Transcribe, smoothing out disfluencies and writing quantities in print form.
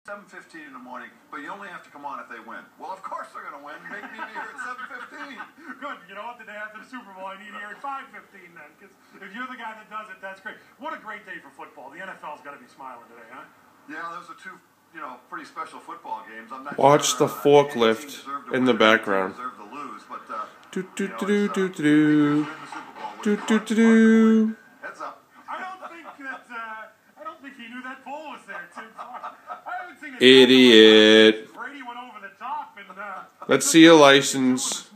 7:15 in the morning, but you only have to come on if they win. Well, of course they're going to win. Make me be here at 7:15. Good. You know what? The day after the Super Bowl, I need here at 5:15 then, because if you're the guy that does it, that's great. What a great day for football. The NFL's got to be smiling today, huh? Yeah, those are two, pretty special football games. I'm not Watch sure, the forklift in the background. Deserve to lose, but Do do do do do do do do do. Heads up. I don't think he knew that pole was there, Tim. I haven't seen it. Idiot. Brady went over the top and. Let's see your license.